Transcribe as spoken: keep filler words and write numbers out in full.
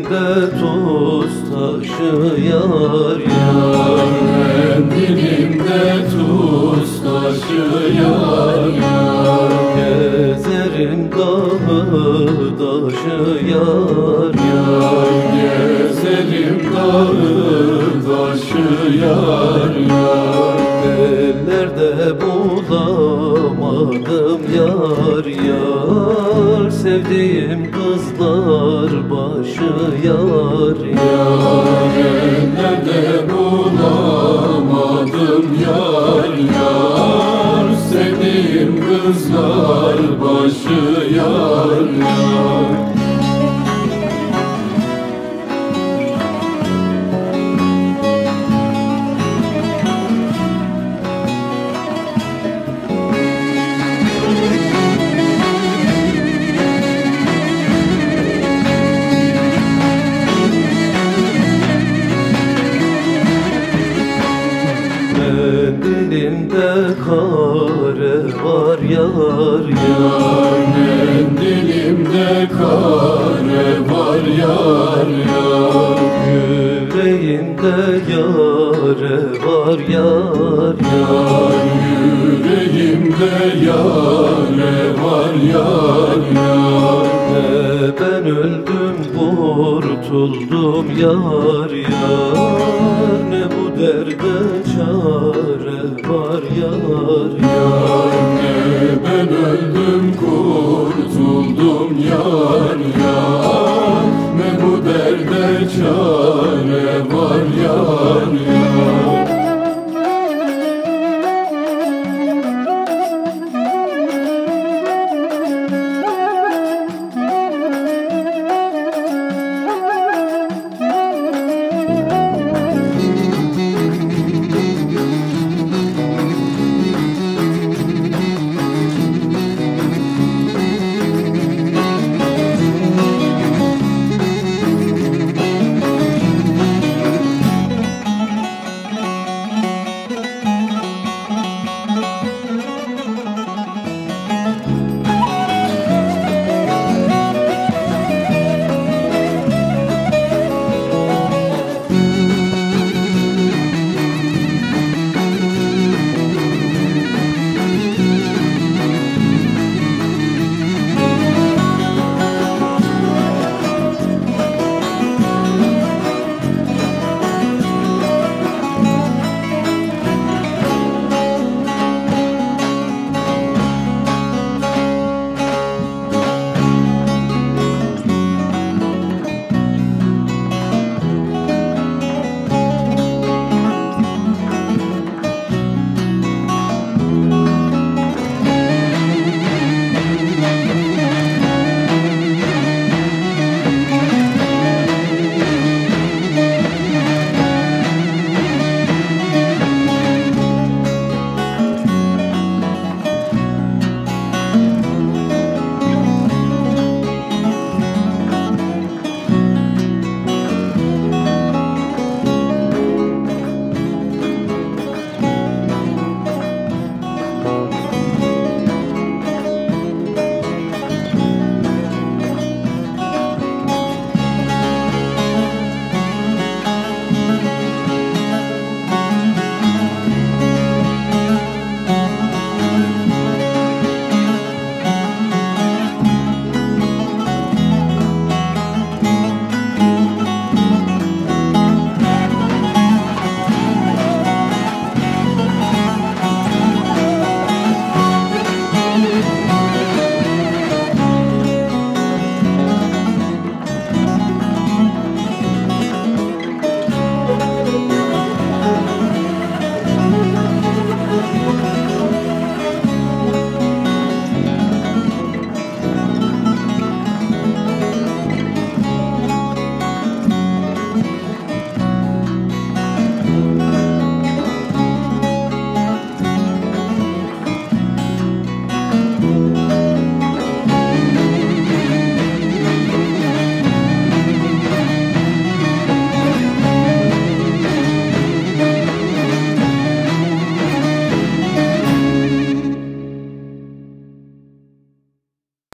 dilimde tuz taşı yar yar. Dilimde tuz taşı yar yar. Gezerim dağı taşı yar yar. Gezerim dağı taşı yar yar. Ellerde bulamadım yar yar. Sevdiğim kızlar başı yar yar. Ellerde bulamadım yar yar. Sevdiğim kızlar başı yar yar. Dilimde kare var yar yar. Dilimde kare var yar yar. Yüreğimde yare var yar yar. Yüreğimde yare var yar yar. Ne ben öldüm kurtuldum yar yar. Ne bu derde çare var yar yar.